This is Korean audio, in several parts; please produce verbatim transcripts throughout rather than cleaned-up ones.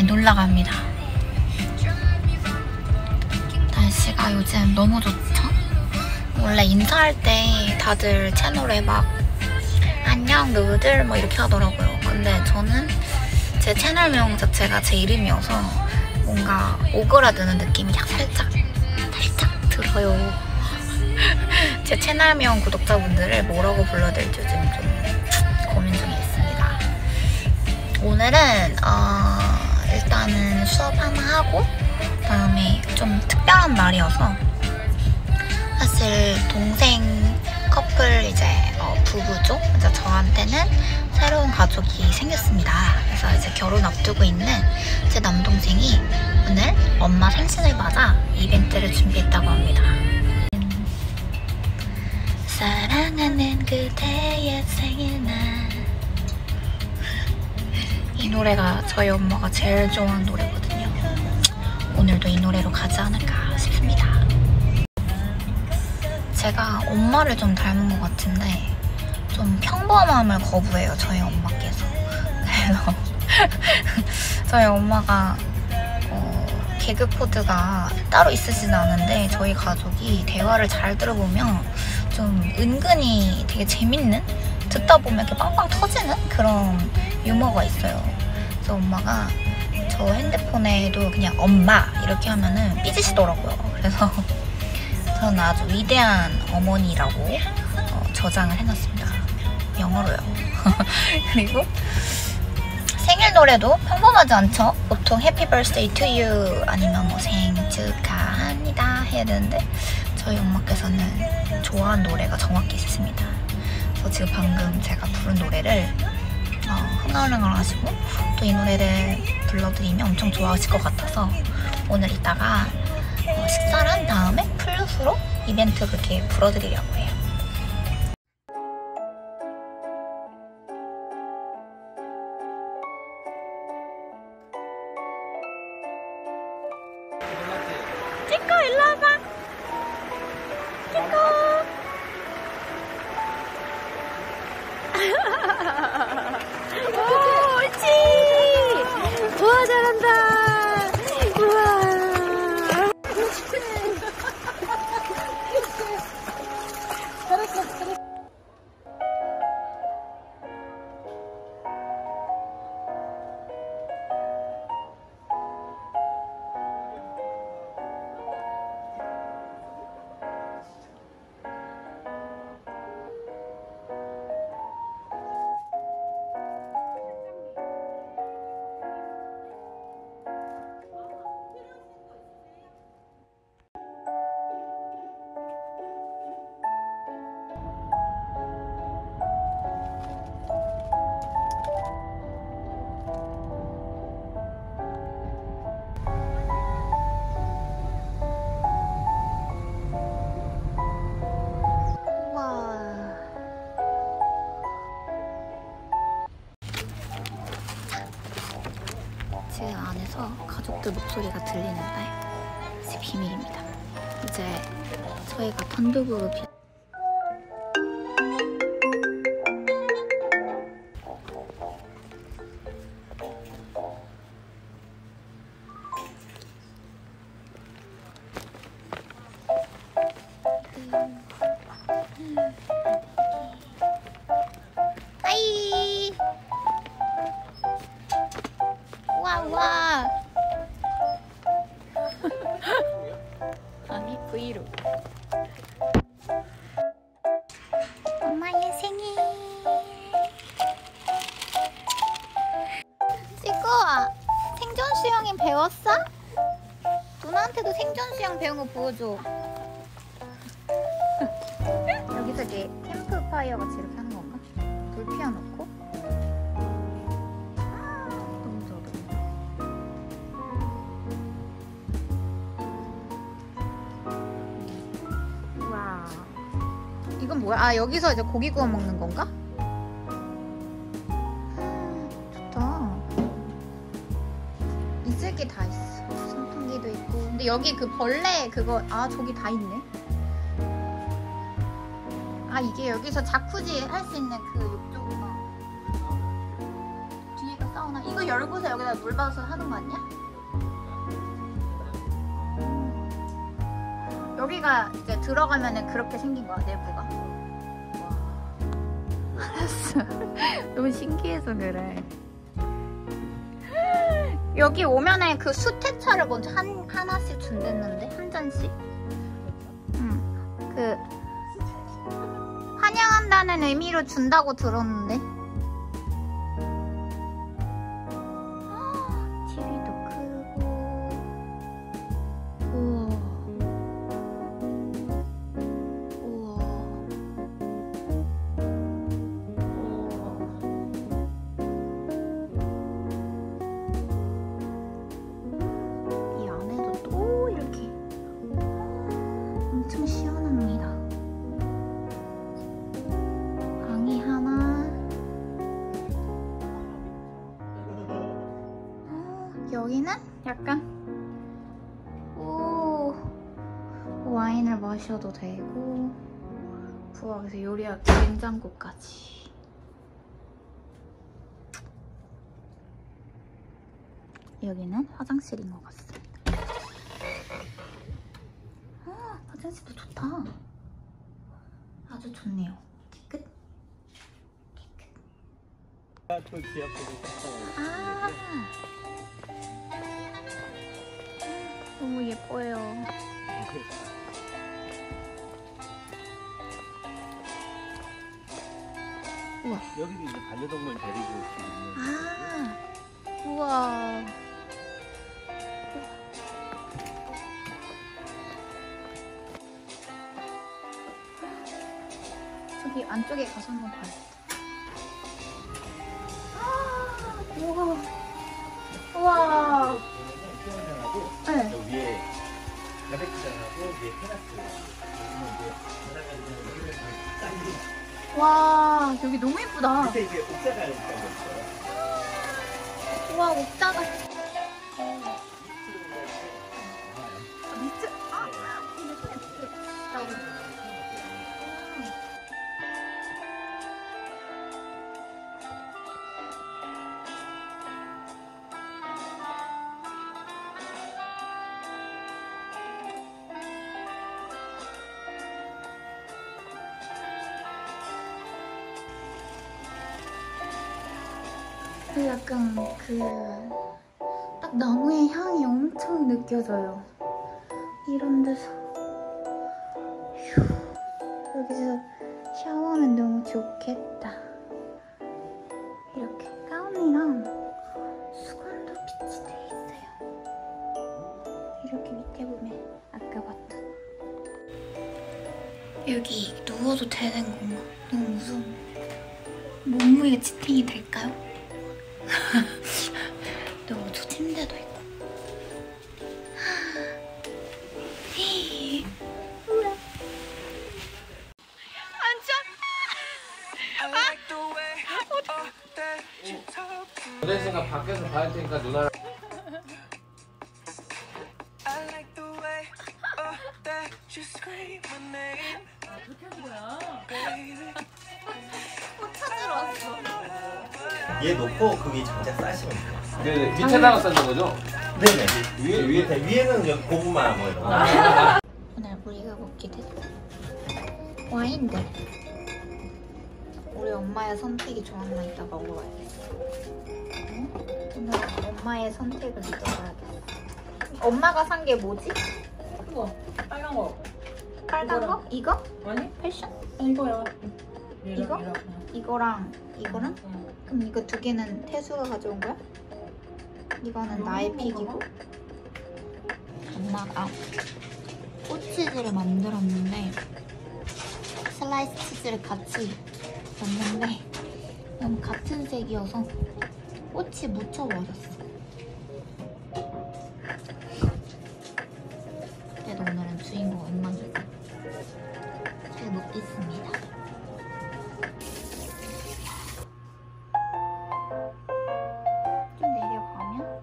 놀러 갑니다. 날씨가 요즘 너무 좋죠? 원래 인사할 때 다들 채널에 막 안녕 누구들 뭐 이렇게 하더라고요. 근데 저는 제 채널명 자체가 제 이름이어서 뭔가 오그라드는 느낌이 살짝 살짝 들어요. 제 채널명 구독자분들을 뭐라고 불러야 될지 요즘 좀 고민 중에 있습니다. 오늘은 어, 일단은 수업 하나 하고 그다음에 좀 특별한 날이어서 사실 동생 커플 이제 어, 부부죠. 그래서 저한테는 새로운 가족이 생겼습니다. 그래서 이제 결혼 앞두고 있는 제 남동생이 오늘 엄마 생신을 맞아 이벤트를 준비했다고 합니다. 사랑하는 그대의 생일날. 이 노래가 저희 엄마가 제일 좋아하는 노래거든요. 오늘도 이 노래로 가지 않을까 싶습니다. 제가 엄마를 좀 닮은 것 같은데 좀 평범함을 거부해요, 저희 엄마께서. 그래서 저희 엄마가 어, 개그 코드가 따로 있으진 않은데 저희 가족이 대화를 잘 들어보면 좀 은근히 되게 재밌는, 듣다 보면 이렇게 빵빵 터지는 그런 유머가 있어요. 그래서 엄마가 저 핸드폰에도 그냥 엄마 이렇게 하면은 삐지시더라고요. 그래서 저는 아주 위대한 어머니라고 어, 저장을 해놨습니다. 영어로요. 그리고 생일 노래도 평범하지 않죠? 보통 Happy Birthday to you 아니면 뭐 생일 축하합니다 해야 되는데 저희 엄마께서는 좋아하는 노래가 정확히 있습니다. 그래서 지금 방금 제가 부른 노래를 어, 흥얼흥얼 하시고 또 이 노래를 불러드리면 엄청 좋아하실 것 같아서 오늘 이따가 어, 식사를 한 다음에 플룻으로 이벤트 그렇게 불러드리려고 해요. 찍고 일로 와봐. 찍고. 오, 옳지. 우와, 잘한다. 우와. 제 안에서 가족들 목소리가 들리는데 이제 비밀입니다. 이제 저희가 단독으로 비... 하이! 우와 우와. 아니 브이로그. 엄마의 생일. 찍어. 생존 수영인 배웠어? 누나한테도 생존 수영 배운 거 보여줘. 여기서 이게 캠프파이어 같이 이렇게 하는 건가? 불 피워놓고. 이건 뭐야? 아, 여기서 이제 고기 구워 먹는 건가? 좋다. 있을 게 다 있어. 선풍기도 있고. 근데 여기 그 벌레 그거, 아, 저기 다 있네. 아, 이게 여기서 자쿠지 할 수 있는 그 욕조구나. 뒤에가 사우나. 이거 열고서 여기다 물 받아서 하는 거 아니야? 여기가 이제 들어가면은 그렇게 생긴 거야, 내부가. 와. 알았어. 너무 신기해서 그래. 여기 오면은 그 수태차를 먼저 한, 하나씩 준댔는데? 한 잔씩? 응. 그, 환영한다는 의미로 준다고 들었는데? 티비도 크고. 우와. 우와. 우와. 이 안에도 또 이렇게 엄청 시원합니다. 방이 하나. 어, 여기는 약간 오, 와인을 마셔도 되고 부엌에서 요리할 냉장고까지. 여기는 화장실인 것 같습니다. 아, 화장실도 좋다. 아주 좋네요. 깨끗. 깨끗. 아, 너무 예뻐요. 우와. 여기도 이제 반려동물 데리고 지금 있는. 아, 우와. 저기 안쪽에 가서 한번 봐야겠다. 아, 우와. 우와. 네. 저 위에 바베큐장하고 위에 테라스. 여기는 이제 와, 여기 너무 예쁘다. 밑에 이제 옥자가 있다고 있어요. 우와, 옥자가. 밑에, 아, 이게 밑에. 나오네. 그 약간 그 딱 나무의 향이 엄청 느껴져요. 이런 데서 휴, 여기서 샤워하면 너무 좋겠다. 이렇게 가운이랑 수건도 비치돼 있어요. 이렇게 밑에 보면 아까 봤던 여기 누워도 되는 건가? 너무 무서워. 몸무게 지탱이 될까요? 너무 저 침대도 있고. 내 생각 밖에서 봐야 되니까 누나랑. 못 찾으러 왔어. 얘 놓고 거기 장작 싸시면 돼요. 네, 밑에다가 쌓는 거죠? 네네. 위에 위에. 위에 위에는 여기 고구마 뭐 이런 거. 아, 오늘 우리가 먹게 된 와인들. 우리 엄마의 선택이 좋았나 이따 먹어봐야겠어. 응? 오늘 엄마의 선택을 믿어봐야겠어. 엄마가 산 게 뭐지? 이거 빨간 거. 빨간 이거랑. 거? 이거? 아니? 패션? 이거야. 이거? 이거랑 이거랑? 응. 그럼 이거 두 개는 태수가 가져온 거야? 이거는 나의 픽이고. 엄마가 꽃치즈를 만들었는데 슬라이스 치즈를 같이 넣었는데 너무 같은 색이어서 꽃이 묻혀버렸어. 그래도 오늘은 주인공 엄마니까 잘 먹겠습니다. 좀 내려가면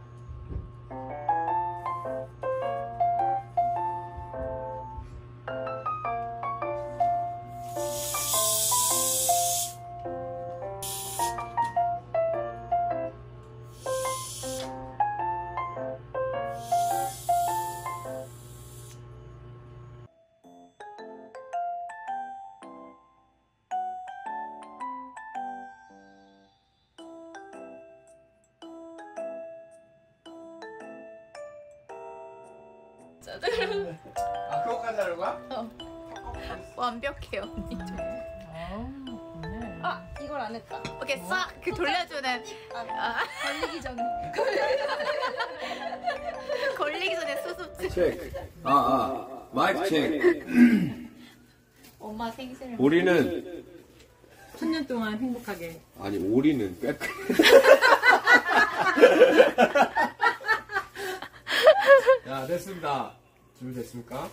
아 그거까지 하는 거야? 완벽해 언니. 아우, 좋네. 아 이걸 안 했다. 오케이 싹 그 돌려주는. 아. 걸리기 전에. 걸리기 전에 수습. 체크. 아, 아. 마이크 체크. 엄마 생신을. 우리는 천년 동안 행복하게. 아니 오리는 백. 야 됐습니다. 준비됐습니까?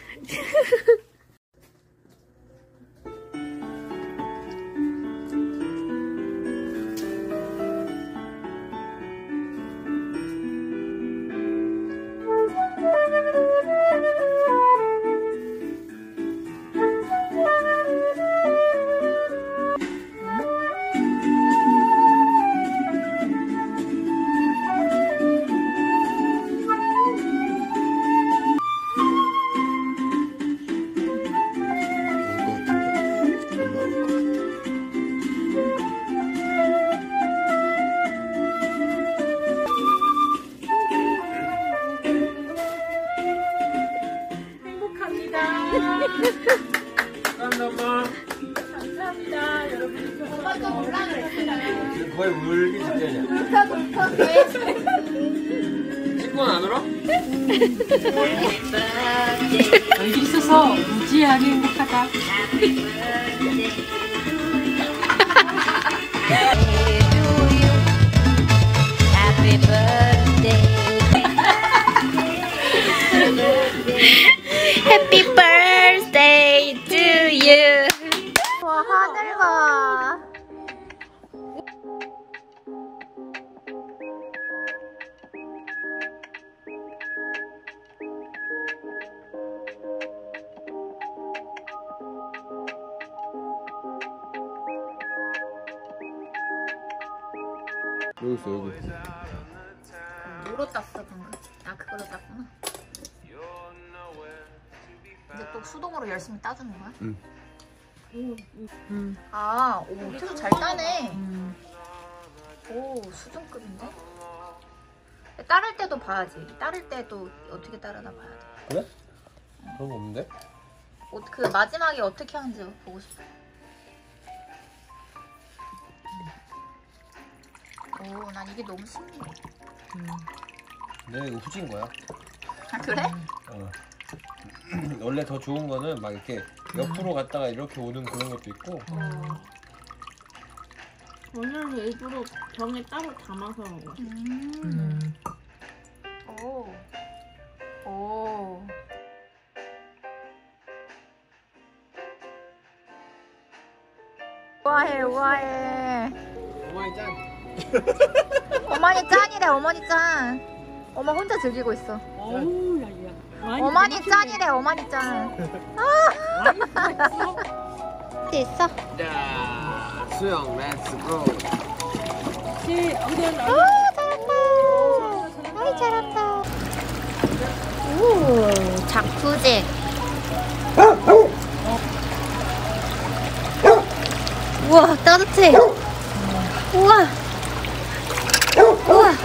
감사합니다. 감사합니다, 여러분. 엄마 좀 올라 그랬어. 거의 울기 직전이야. 돌파 돌파 왜? 친구는 안 울어? 여기 있어서 무지하게 행복하다. Happy birthday. Happy birthday to you. 와 하늘 봐. 여기 있어 여기. 뭐로 땄어 방금? 아 그걸로 땄구나. 이제 또 수동으로 열심히 따주는 거야? 응. 음. 아, 오, 계속 잘 따네. 음. 오, 수준급인데? 따를 때도 봐야지. 따를 때도 어떻게 따르나 봐야 돼. 그래? 그런 거 없는데? 어, 그 마지막에 어떻게 하는지 보고 싶어. 오, 난 이게 너무 신기해. 내가 이거 후진 거야. 아, 그래? 어. 원래 더 좋은 거는 막 이렇게 옆으로 갔다가 이렇게 오는 그런 것도 있고. 오늘 일부러 병에 따로 담아서 먹어. 음. 오. 오. 우아해, 우아해. 어머니 짠. 어머니 짠이래, 어머니 짠. 엄마 혼자 즐기고 있어. 어우, 야, 야. 많이 어머니 고맙네. 짠이래, 어머니 짠. 됐어. 자, 수영 렛츠 고. 씨, 어디야, 나. 오, 잘한다. 아이, 잘한다. 오, 작두제. 우와, 따뜻해. 우와. 우와.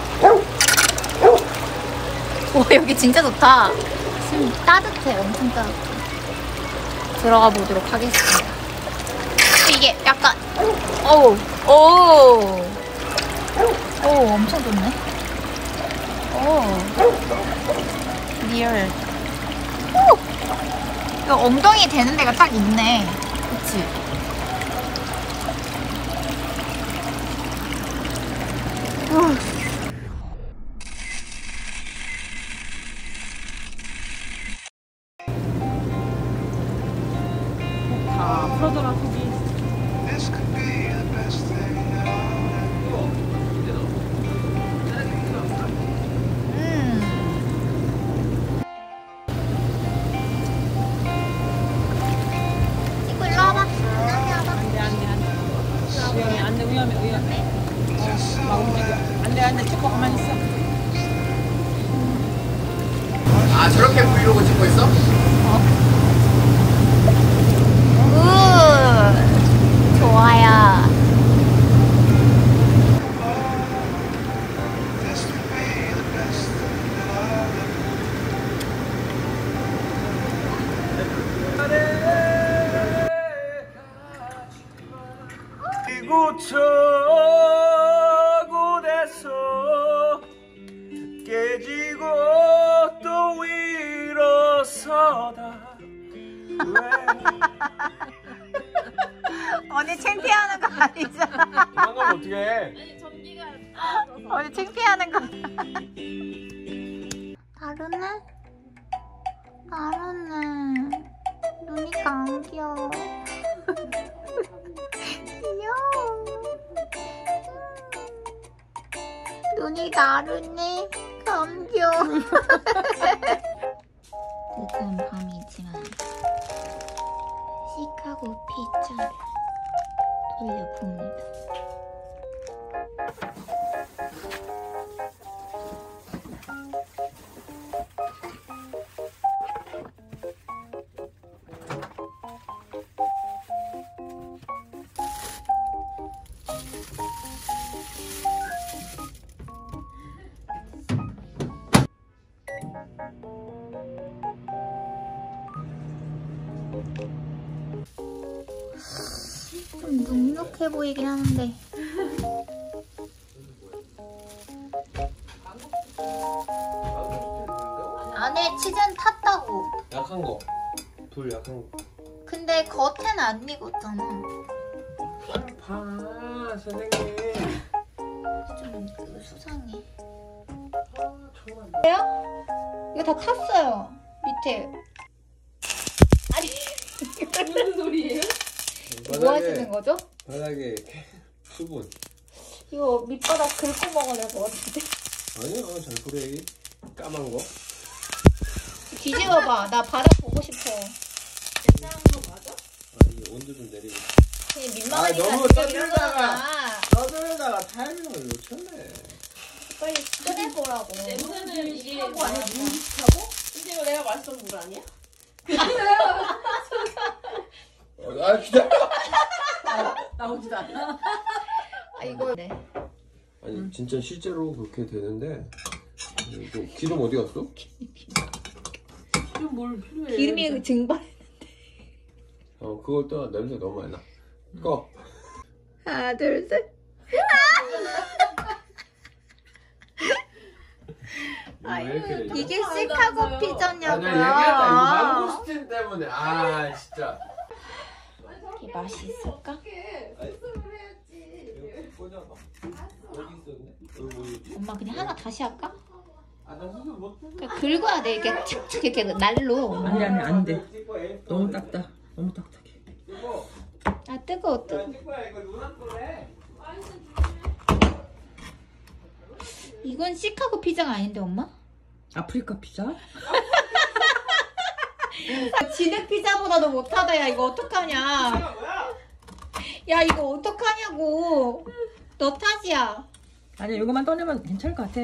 와, 여기 진짜 좋다. 지금 따뜻해, 엄청 따뜻해. 들어가 보도록 하겠습니다. 이게 약간, 어우, 오, 오, 엄청 좋네. 오, 리얼. 오, 이거 엉덩이 되는 데가 딱 있네. 그치? 우. 다 풀어져라, 속이. 음. 이거 일로 와봐. 여기 와봐. 안 돼, 안 돼, 안 돼. 위험해, 안 돼, 위험해, 위험해. 어, 막 움직여. 안 돼, 안 돼, 찍고 가만히 있어. 아 저렇게 브이로그 찍고 있어? 우 좋아요. 고쳐고 돼서 깨지고 또 일어서다. 언니 창피하는 거 아니잖아. 도망가면 어떡해. 아니 전기가 떨어져서. 언니 창피하는 거. 다르네? 다르네. 눈이 감겨. 귀여워. 눈이 다르네. 감겨. 늦은 밤이지만 시카고 피자를 돌려봅니다. 좀 눅눅해 보이긴 하는데 안에 치즈는 탔다고. 약한 거. 불 약한 거. 근데 겉에는 안 익었잖아. 봐, 선생님. 좀 그 수상해. 아, 정말. 이거 다 탔어요. 밑에. 아니 무슨 소리예요? 뭐 하시는 거죠? 바닥에 이렇게 수분. 이거 밑바닥 긁고 먹으려고 것 같은데. 아니야, 잘 그래. 까만 거. 뒤집어봐. 나 바닥 보고 싶어. 이상한 거 맞아? 아, 이게 온도 좀 내리고. 그냥 민망하니까 아, 너무 진짜 떠들다가. 이러잖아. 떠들다가 타이밍을 놓쳤네. 빨리 꺼내보라고. 냄새는 이게 하고 아니야? 하고? 근데 이거 내가 맛있던 물 아니야? 아, 기다려. 나오지도 않아. 아 이거 네. 아니, 진짜 실제로 그렇게 되는데. 이거 기름 어디 갔어? 지금 뭘 필요해? 기름이 증발. 어, 그걸 또 냄새 너무 많이 나. 꺼. 하나 둘 셋. 아, 왜 이렇게 되지? 이게 시카고 아, 나 피자냐고요. 얘기했다. 이거 망고스틴 때문에. 아, 진짜. 이게 맛이 있을까? 이거 꽂아봐. 어디 있었네? 여기 뭐 있지? 엄마 그냥 하나 다시 할까? 아, 나 무슨 뭐. 그냥 긁어야 돼. 이렇게 착착 이렇게 날로. 아니 아니 안 돼. 너무 딱딱. 너무 딱딱해. 이거. 아 뜨거워 뜨거. 야, 찍고야, 이거 누나 거래. 이건 시카고 피자가 아닌데 엄마? 아프리카 피자? 진흙 피자보다도 못하다. 야 이거 어떡하냐. 뭐야? 야 이거 어떡하냐고. 너 탓이야. 아니 이거만 떠내면 괜찮을 것 같아.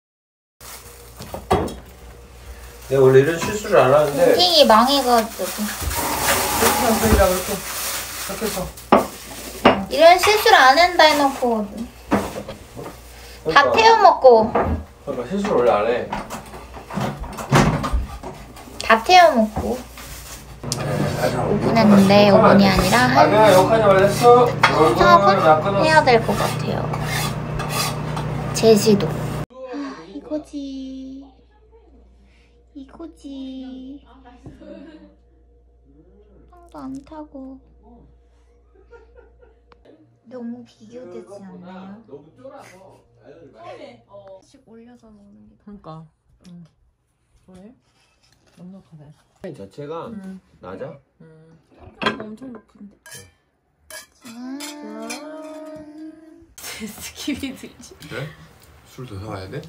내가 원래 이런 실수를 안 하는데. 팅이 망해가지고. 실수 안 빼려고 이렇게. 이렇게 해서. 이런 실수를 안 한다 해놓고 다 태워 먹고 그러니까 실수를 원래 안 해. 다 태워 먹고 오 분 했는데 오 분이 아니라 아, 내가 욕하지 말랬어. 한 사 분 해야 될 것 같아요. 제시도. 아, 이거지. 이거지. 빵도 안 타고. 너무 비교되지 않나요? 너무 쫄아서. 씩 올려서 먹는 게. 그러니까. 응. 그래? 넉넉하네. 이 자체가 응. 낮아? 응. 엄청 높은데. 스킵이 들지. 그래? 술 더 사와야 돼?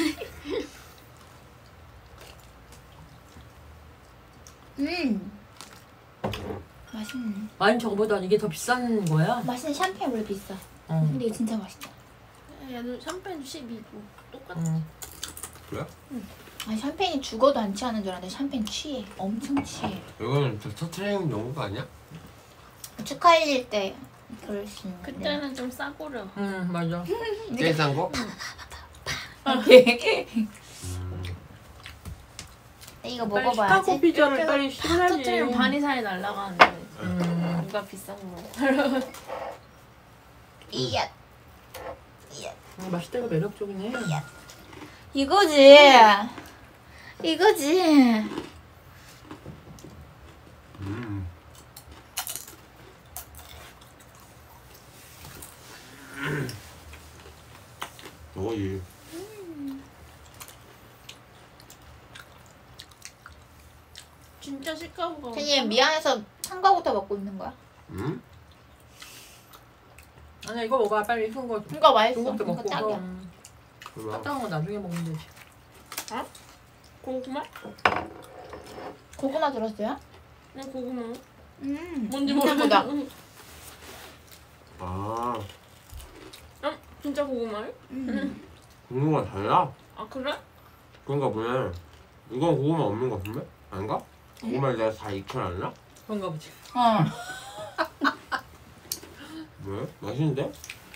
음. 맛있네. 와인 저거보다 이게 더 비싼 거야? 맛있는 샴페인 원래 비싸. 응. 근데 이게 진짜 맛있다. 얘는 샴페인 십이고 똑같아. 응. 그래? 아니 샴페인이 죽어도 안 취하는 줄 알았는데 샴페인 취해. 엄청 취해. 이거는 터트리는 용어가 아니야? 축하해질 때 그럴 수 있는데. 그때는 좀 싸구려. 응 맞아. 제일 싼 거? 이거 빨리 먹어봐야지. 시카고 피자를 이렇게 빨리 팍 시켜야지. 터트리면 반이상이 날아가는데 음. 누가 비싼 거. 이야. 이야. 음, 맛있다. 이거 매력적이네. 이거지. 이거지. 음. 어이. 진짜 식감가. 선생님 미안해서 한 거부터 먹고 있는 거야? 음? 아니야 이거 먹어. 빨리 익은 거. 이거 맛있어. 중국도 이거 먹고. 짝이야. 음, 그럼. 따뜻한 거 나중에 먹으면 되지. 고구마? 고구마 들었어요? 네 고구마. 음. 뭔지 생각보다. 모르겠어. 아, 응? 진짜 고구마요? 음. 고구마 달라? 아 그래? 그런가 보네. 이건 고구마 없는 거 같은데? 아닌가? 고구마를 내가 다 익혀놨나? 그런가 보지. 어. 왜? 맛있는데?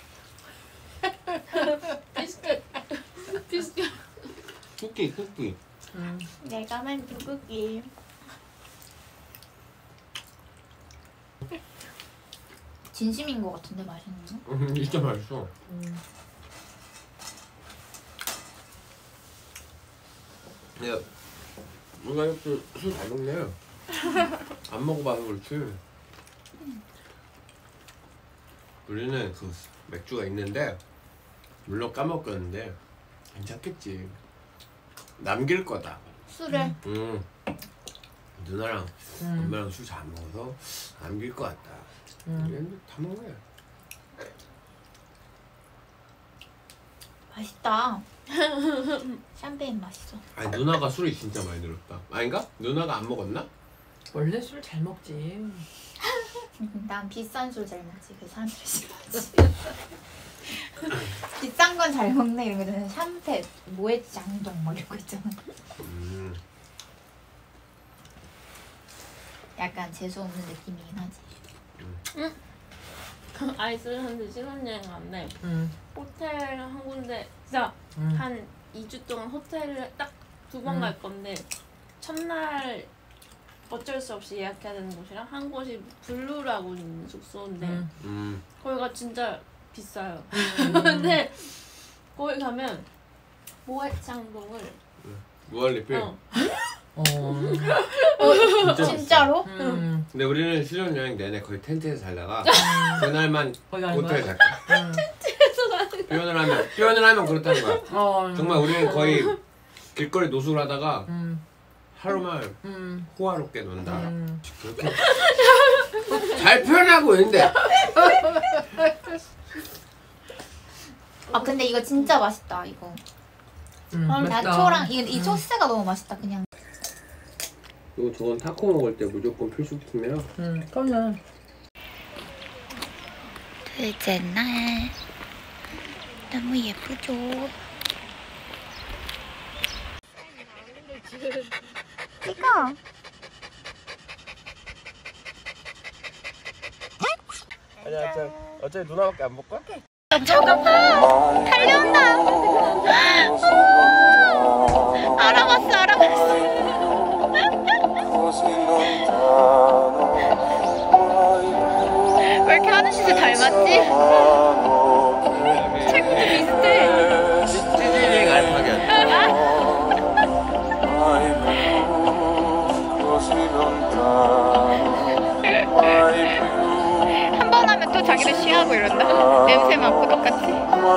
비스켓. 비스켓. 쿠키, 쿠키. 음. 내가 만든 쿠키. 진심인 것 같은데 맛있는 거? 음, 진짜 맛있어. 음. 야, 우리가 이렇게 술 잘 먹네. 안 먹어봐서 그렇지. 우리는 그 맥주가 있는데 물론 까먹었는데 괜찮겠지. 남길 거다. 술을. 음. 누나랑 음. 엄마랑 술 잘 먹어서 남길 것 같다. 음. 얘는 다 먹어야. 맛있다. 샴페인 맛있어. 아니 누나가 술이 진짜 많이 늘었다. 아닌가? 누나가 안 먹었나? 원래 술 잘 먹지. 난 비싼 술 잘 먹지. 그 사람들이 싫어하지. 비싼 건 잘 먹네 이런 거는 샴페, 모에 장동 막 이런 거 있잖아. 음. 약간 재수 없는 느낌이긴 하지. 아이슬란드 신혼여행 갔네. 음. 호텔 한 군데 진짜 음. 한 이 주 동안 호텔을 딱 두 번 음. 갈 건데 첫날 어쩔 수 없이 예약해야 되는 곳이랑 한 곳이 블루라고 있는 숙소인데 음. 음. 거기가 진짜 비싸요. 음. 근데 거기 가면 모해창동을 무한리필. 어, 어. 진짜 비싸. 진짜로? 음. 근데 우리는 신혼여행 내내 거의 텐트에서 살다가 그날만 거기 가는 호텔에 거야? 살까. 음. 표현을 하면 표현을 하면 그렇다는 거야. 어. 정말 우리는 거의 길거리 노숙을 하다가 음. 하루만 음. 호화롭게 논다. 음. 그렇게 잘 표현하고 있는데. 아 근데 이거 진짜 맛있다 이거. 음. 맛있다. 나초랑 이, 이 음. 소스가 너무 맛있다 그냥. 이거 저건 타코 먹을 때 무조건 필수품이야. 음. 그럼요. 둘째 날 너무 예쁘죠? 이거 아니야, 저 어차피 누나밖에 안 볼 거야? 저거 봐! 달려온다! 알아봤어 알아봤어. 왜 이렇게 하늘씨를 닮았지? 책도 비슷해. 찌질링 알파견. 한 번 하면 또 자기를 쉬하고 이런다. 냄새 맡고 똑같이.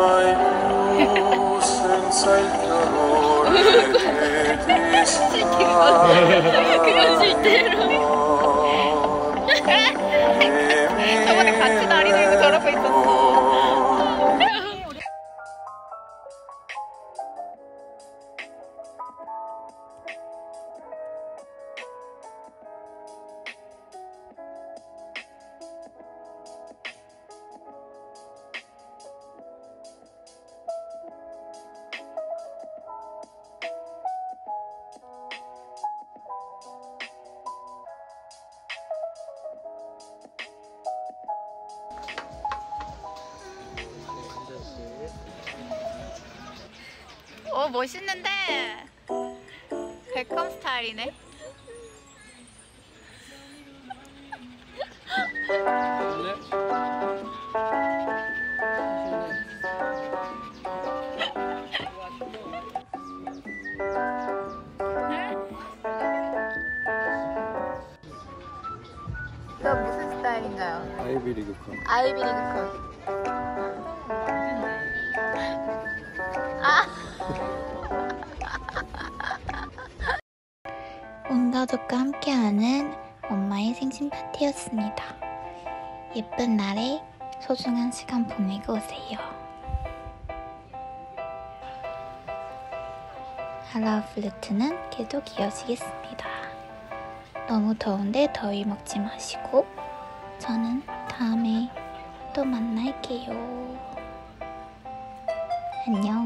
그건 실제로. 저번에 같이 다리 들고 저러고 있었어. 어 멋있는데 베컴 스타일이네. 아이비리그컵. 아이비리그컵. 아. 온 가족과 함께하는 엄마의 생신 파티였습니다. 예쁜 날에 소중한 시간 보내고 오세요. 할라우 플루트는 계속 이어지겠습니다. 너무 더운데 더위 먹지 마시고 저는 다음에 또 만날게요. 안녕.